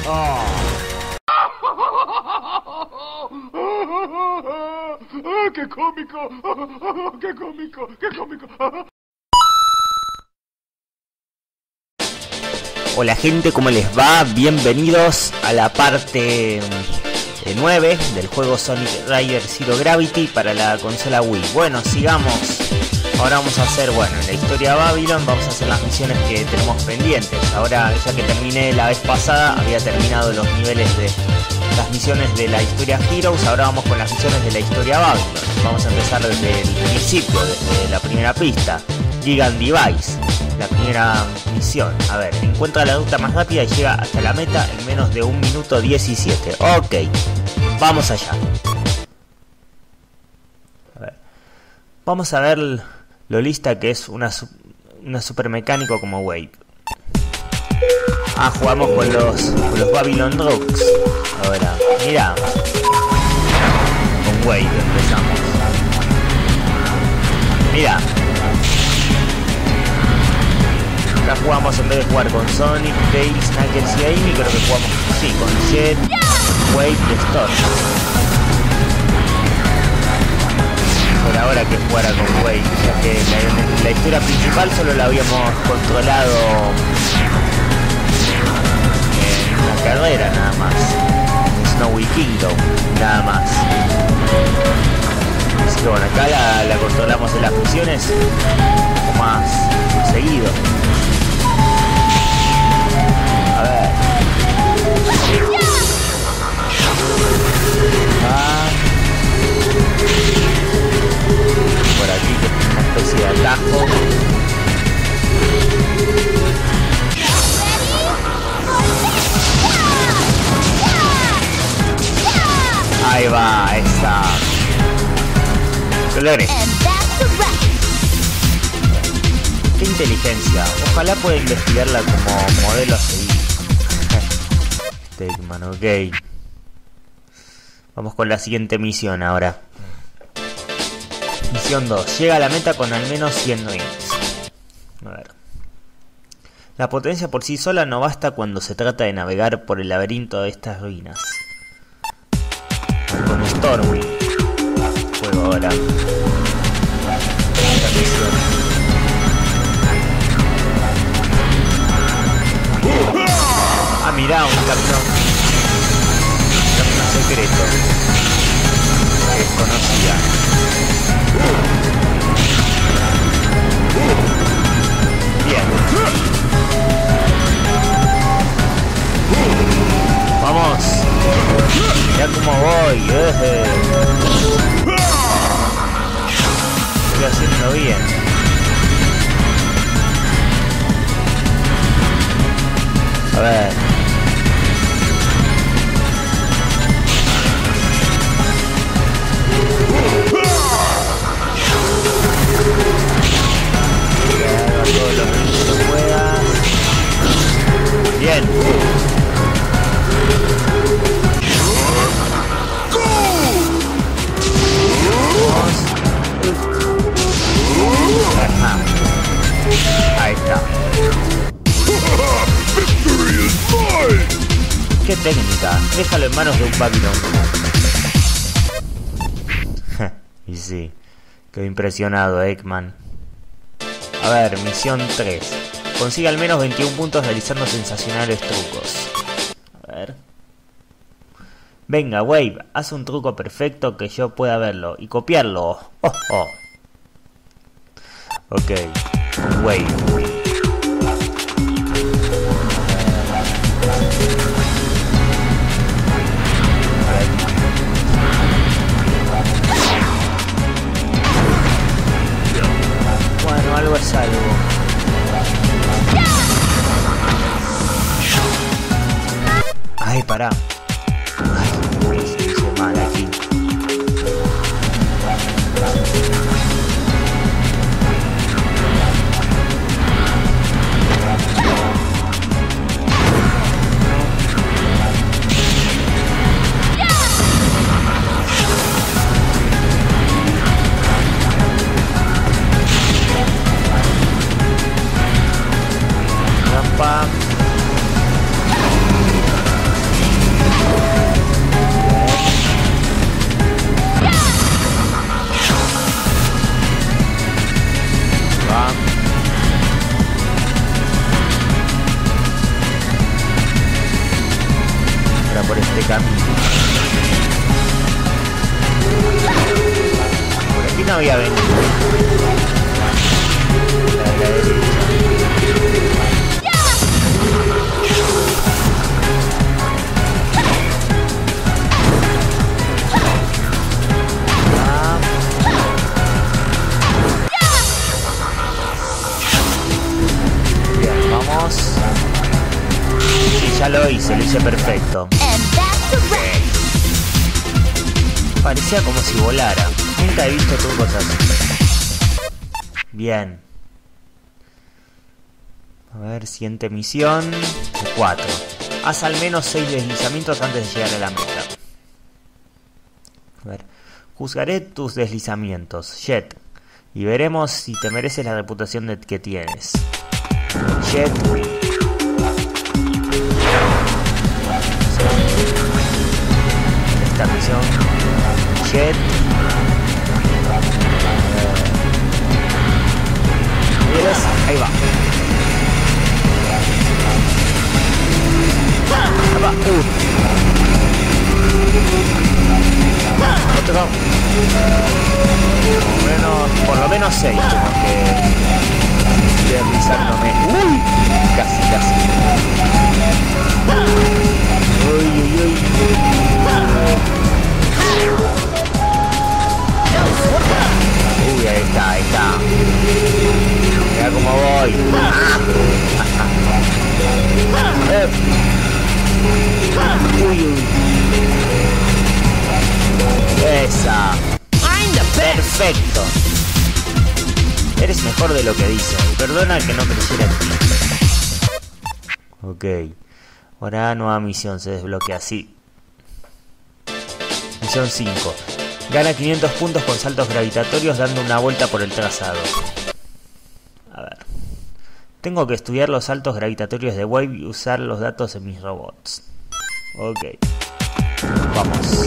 ¡Qué cómico! ¡Qué cómico! ¡Qué cómico! Hola gente, ¿cómo les va? Bienvenidos a la parte 9 del juego Sonic Rider Zero Gravity para la consola Wii. Bueno, sigamos. Ahora vamos a hacer, la historia de Babylon, vamos a hacer las misiones que tenemos pendientes. Ahora, ya que terminé la vez pasada, había terminado los niveles de las misiones de la historia Heroes. Ahora vamos con las misiones de la historia Babylon. Vamos a empezar desde el principio, desde la primera pista. Gigant Device, la primera misión. A ver, encuentra la ruta más rápida y llega hasta la meta en menos de 1 minuto 17. Ok, vamos allá. A ver, vamos a ver lo lista que es una super mecánico como Wave. Jugamos con los Babylon Drugs. Ahora, mira, con Wave empezamos. Mira, acá jugamos, en vez de jugar con Sonic, Tails, Knuckles y Amy, creo que jugamos con Jet, Wave y Storm. Por ahora que jugara con Wave, ya que la historia principal solo la habíamos controlado en una carrera nada más, Snowy Kingdom, nada más. Así que acá la controlamos en las misiones un poco más seguido. A ver. Por aquí que es una especie de atajo. Ahí va, esa. Colores. Qué inteligencia. Ojalá pueda investigarla como modelo a seguir. Eggman, ok. Vamos con la siguiente misión ahora. Misión 2. Llega a la meta con al menos 100 rings. A ver. La potencia por sí sola no basta cuando se trata de navegar por el laberinto de estas ruinas. Con Stormy. Juego ahora. Esta misión. Mirá, un camino secreto que desconocía. Bien. Vamos. Mirá cómo voy. Estoy haciendo bien. A ver. Todo lo que puedas. Bien. Ahí está. Qué técnica. Déjalo en manos de un Babylon. Y sí, quedó impresionado Eggman. A ver, misión 3. Consigue al menos 21 puntos realizando sensacionales trucos. A ver. Venga, Wave, haz un truco perfecto que yo pueda verlo y copiarlo. Oh, oh. Ok, Wave. Bueno, algo es algo. Ay, pará. Ay, se hizo mal aquí. camino. Por aquí no había venido. La de la derecha. Bien, vamos. Sí, ya lo hice perfecto. Parecía como si volara. Nunca he visto trucos así. Bien. A ver, siguiente misión. 4. Haz al menos 6 deslizamientos antes de llegar a la meta. A ver. Juzgaré tus deslizamientos, Jet. Y veremos si te mereces la reputación que tienes. Jet. Esta misión. Jet. ¿Quieres? Ahí va. Ahí va. Otro. Por lo menos 6 tengo que deslizándome. Uy, casi. Uy. Uy, ahí está. Mira cómo voy. Uy. Esa. Perfecto. Eres mejor de lo que dices. Perdona que no creciera en ti. Ok. Ahora nueva misión se desbloquea así. Misión 5. Gana 500 puntos con saltos gravitatorios dando una vuelta por el trazado. A ver. Tengo que estudiar los saltos gravitatorios de Wave y usar los datos en mis robots. Ok. Vamos.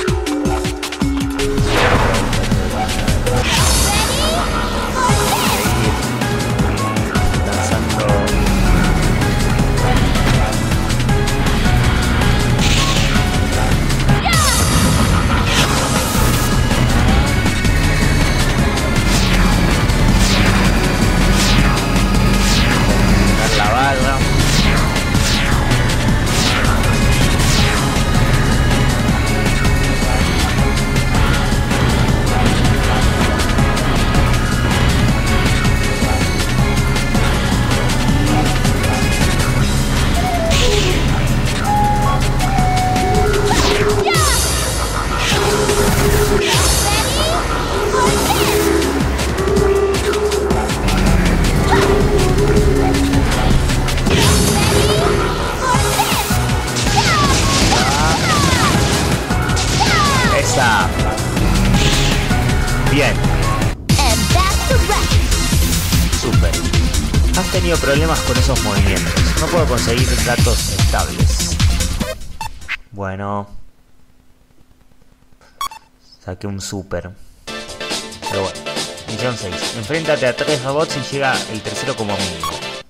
Bien. Super. Has tenido problemas con esos movimientos. No puedo conseguir datos estables. Bueno. Saqué un super. Pero bueno. Misión 6. Enfréntate a 3 robots y llega el tercero como mínimo.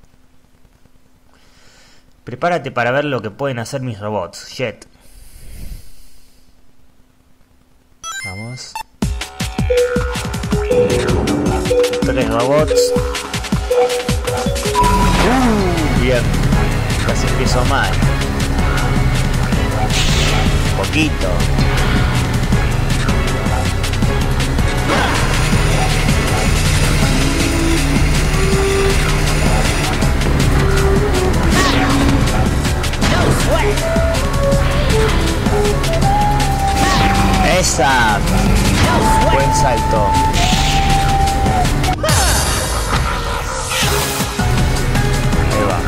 Prepárate para ver lo que pueden hacer mis robots, Jet. Vamos. 3 robots. Bien. Casi empiezo mal. Un poquito. Esa. Buen salto. Ahí va.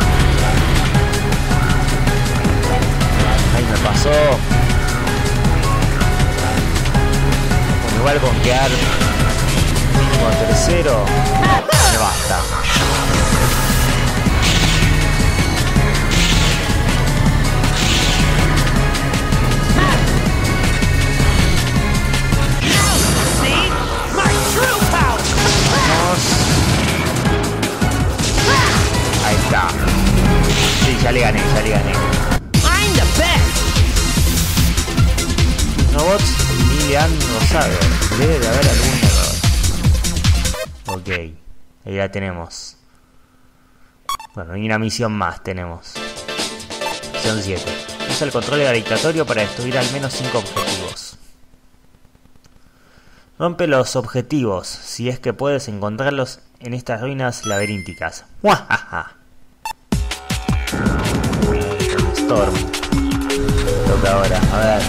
Ahí me pasó. Igual con quedar mínimo tercero me basta. Ahí está. Sí, ya le gané. han rozado. Debe de haber algún error. Ok, ahí la tenemos. Bueno, y una misión más tenemos. Misión 7. Usa el control gravitatorio para destruir al menos 5 objetivos. Rompe los objetivos, si es que puedes encontrarlos en estas ruinas laberínticas. ¡Muajaja! Storm. Toca ahora, a ver.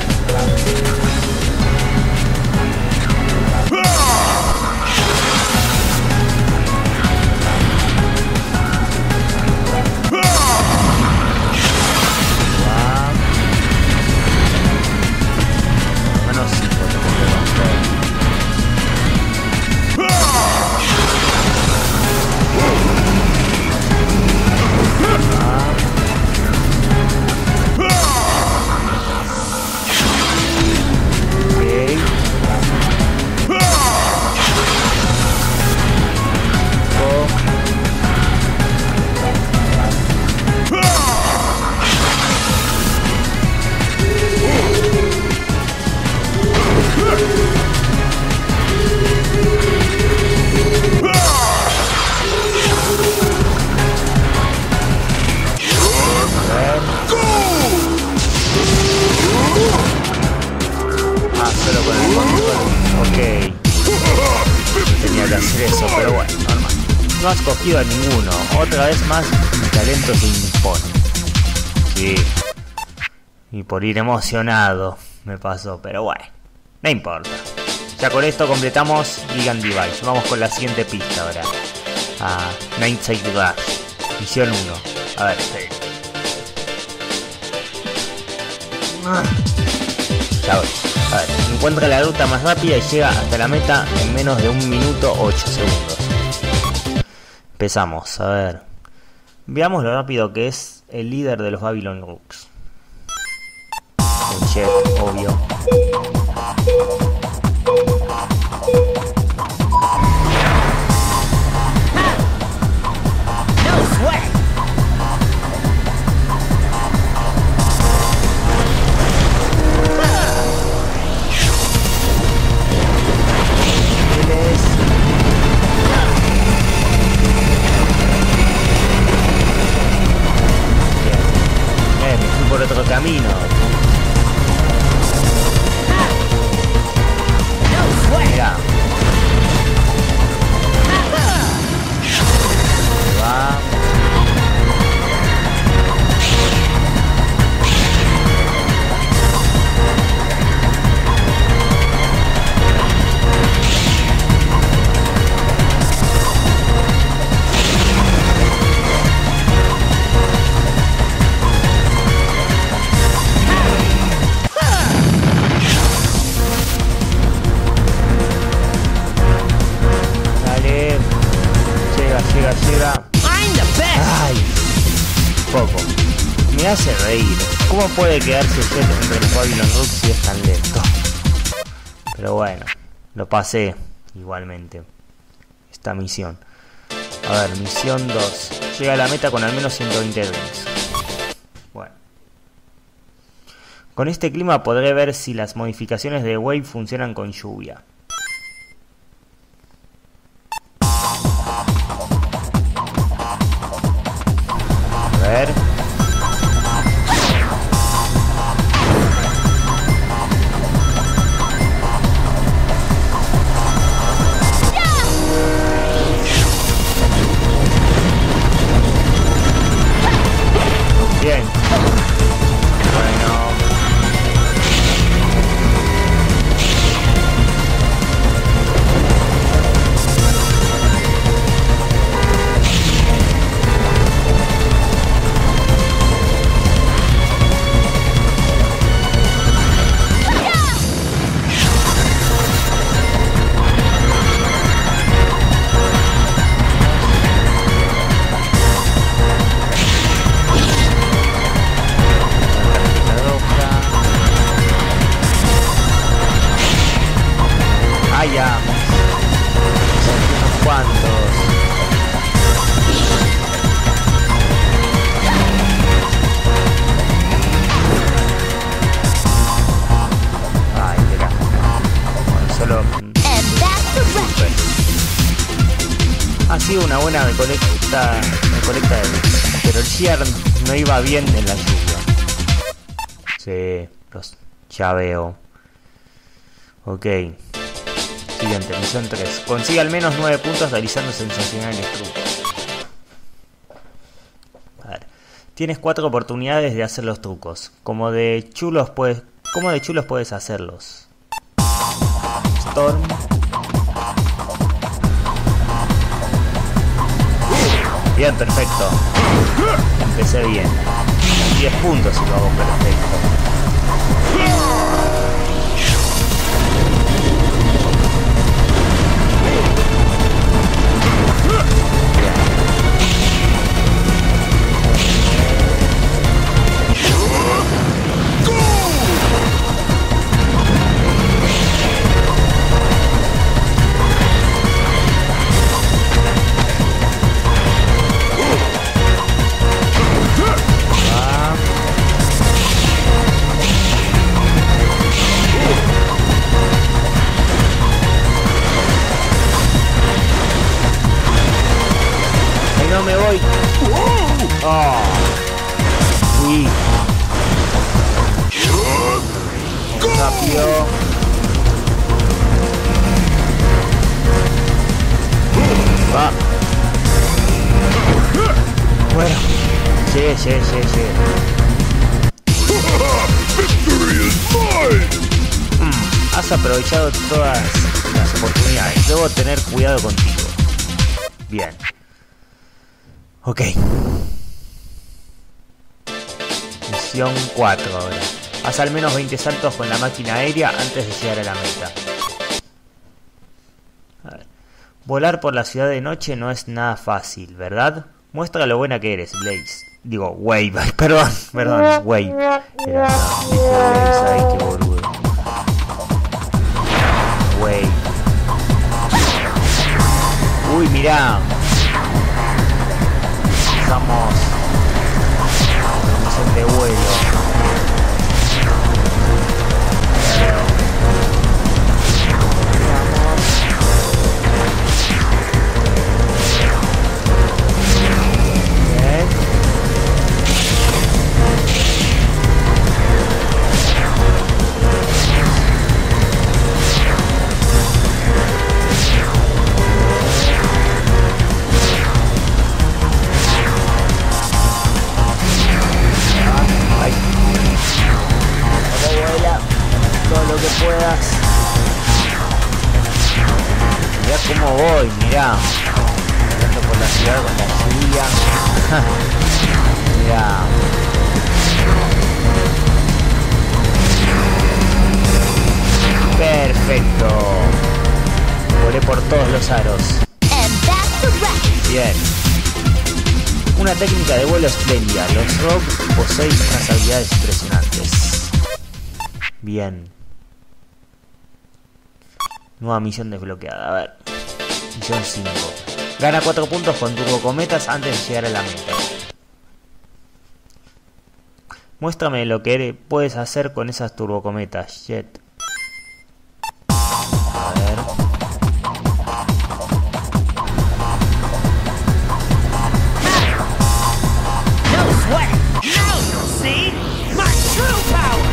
No has cogido a ninguno. Otra vez más, mi talento se impone. Sí. Y por ir emocionado me pasó, pero bueno, no importa. Ya con esto completamos Gigant Device. Vamos con la siguiente pista ahora. Nightside Rush. Misión 1. A ver, ya voy. A ver, encuentra la ruta más rápida y llega hasta la meta en menos de 1 minuto 8 segundos. Empezamos, a ver. Veamos lo rápido que es el líder de los Babylon Rooks. Un jet, obvio. Por otro camino. Mira. Va. Llega. Ay, poco. Me hace reír. ¿Cómo puede quedarse Jet entre los Babylon Rooks si es tan lento? Pero bueno, lo pasé igualmente. Esta misión. A ver, misión 2. Llega a la meta con al menos 120 rings. Bueno. Con este clima podré ver si las modificaciones de Wave funcionan con lluvia. A ver. Bien. Bueno. Ha sido una buena recolecta de luz, pero el Gear no iba bien en la lluvia. Sí, ya veo. Ok. Siguiente, misión 3. Consigue al menos 9 puntos realizando sensacionales trucos. A ver. Tienes 4 oportunidades de hacer los trucos. ¿Cómo de chulos puedes hacerlos? Storm. Bien, perfecto. Empecé bien. 10 puntos si lo hago perfecto. No me voy. Oh. Sí. Rápido. Va. Bueno. Sí. Has aprovechado todas las oportunidades. Debo tener cuidado contigo. Bien. Ok. Misión 4 ahora. Haz al menos 20 saltos con la máquina aérea antes de llegar a la meta. A ver. Volar por la ciudad de noche no es nada fácil, ¿verdad? Muestra lo buena que eres, Blaze. Digo, Wave. Perdón, Wave. Era Blaze, ay, qué boludo. Wave. Uy, mirá. Estamos en de vuelo. Bien. Puedas. Mirá cómo voy, mirá. Andando por la ciudad con la lluvia. Mirá. Perfecto. Volé por todos los aros. Bien. Una técnica de vuelo espléndida. Los Rogue poseen unas habilidades impresionantes. Bien. Nueva misión desbloqueada. A ver. Misión 5. Gana 4 puntos con turbocometas antes de llegar a la meta. Muéstrame lo que puedes hacer con esas turbocometas, Jet. A ver. No sweat. Now you'll see my true power.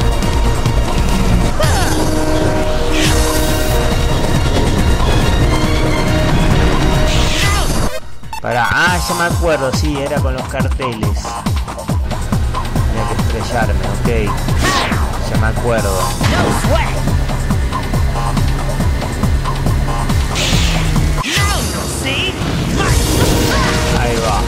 Ya me acuerdo, sí, era con los carteles. Tenía que estrellarme, ok. Ya me acuerdo. Ahí va.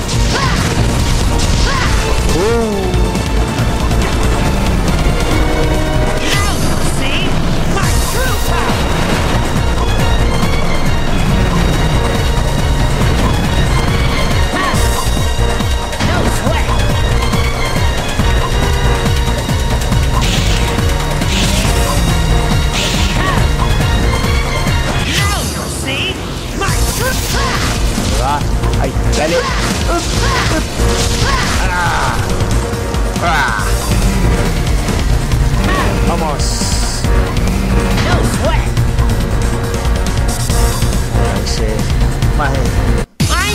Ahí, dale. Vamos. Ese, más de...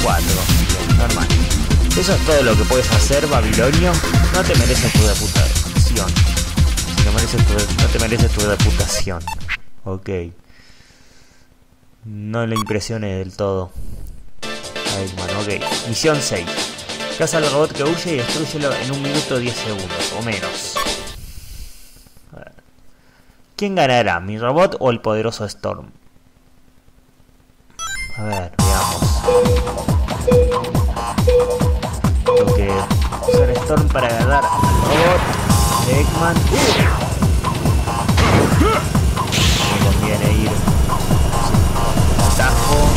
4. Bien, normal. Eso es todo lo que puedes hacer, Babilonio. No te mereces tu reputación. Si no te mereces tu reputación. Ok. No le impresione del todo. Eggman, ok. Misión 6. Caza al robot que huye y destrúyelo en 1 minuto 10 segundos o menos. A ver. ¿Quién ganará? ¿Mi robot o el poderoso Storm? A ver, veamos. Tengo que usar Storm para agarrar al robot de Eggman. Me conviene ir atajo.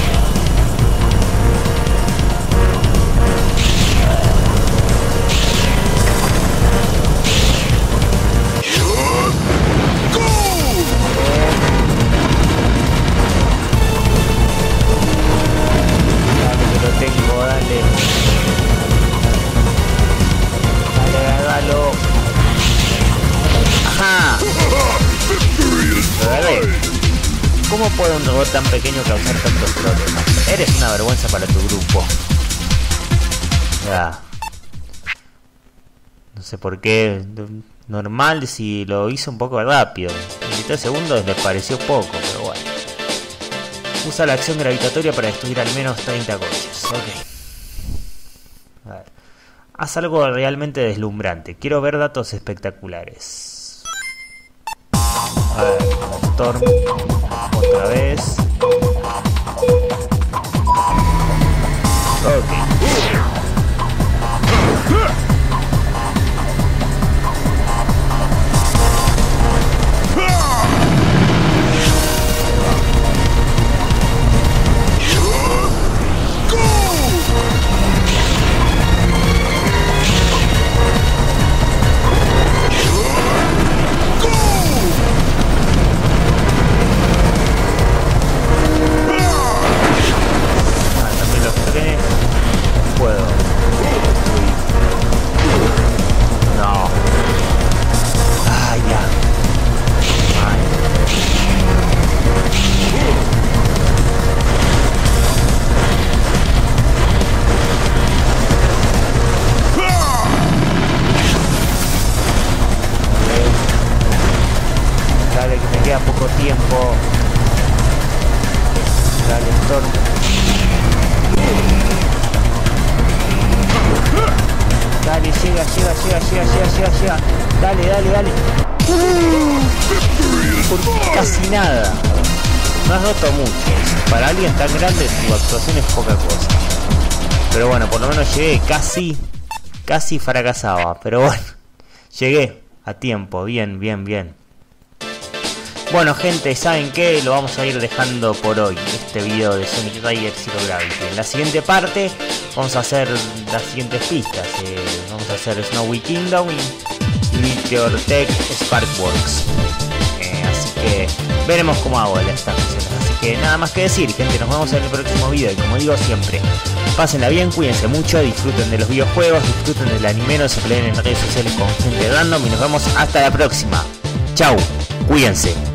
¿Cómo puede un robot tan pequeño causar tantos problemas? Eres una vergüenza para tu grupo. Ya. No sé por qué. Normal si lo hizo un poco rápido. 23 segundos les pareció poco, pero bueno. Usa la acción gravitatoria para destruir al menos 30 coches. Ok. A ver. Haz algo realmente deslumbrante. Quiero ver datos espectaculares. A ver, Storm. Otra vez. Ok. Poco tiempo. Dale, Storm. Dale, llega. Dale. Por casi nada. No has roto mucho. Para alguien tan grande tu actuación es poca cosa. Pero bueno, por lo menos llegué. Casi fracasaba. Pero bueno, llegué a tiempo. Bien. Bueno gente, ¿saben qué? Lo vamos a ir dejando por hoy, este video de Sonic Rider Zero Gravity. En la siguiente parte vamos a hacer las siguientes pistas. Vamos a hacer Snowy Kingdom y Meteor Tech Sparkworks. Así que veremos cómo hago estas misiones. Así que nada más que decir, gente, nos vemos en el próximo video. Y como digo siempre, pásenla bien, cuídense mucho, disfruten de los videojuegos, disfruten del anime, no se peleen en redes sociales con gente random y nos vemos hasta la próxima. Chau, cuídense.